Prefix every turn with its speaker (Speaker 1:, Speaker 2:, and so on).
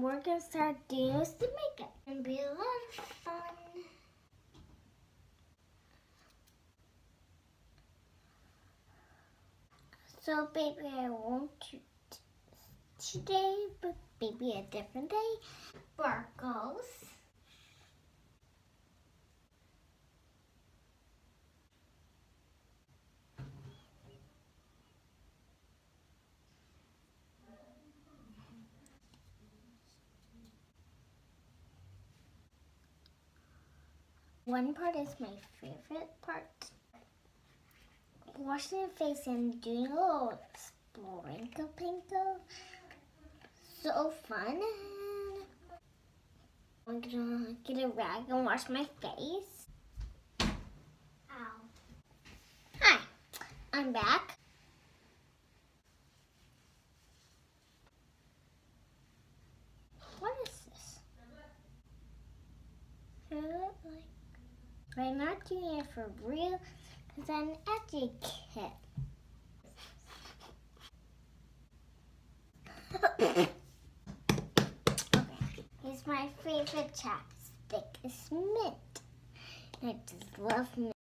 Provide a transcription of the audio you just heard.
Speaker 1: we're gonna start doing the makeup and be a lot of fun. So baby, I won't shoot today, but maybe a different day. Sparkles. One part is my favorite part. Washing your face and doing a little sprinkle pinkle. So fun. I'm gonna get a rag and wash my face. Ow. Hi, I'm back. What is this? I'm not doing it for real because I'm an educate. Okay, here's my favorite chapstick. It's mint. I just love mint.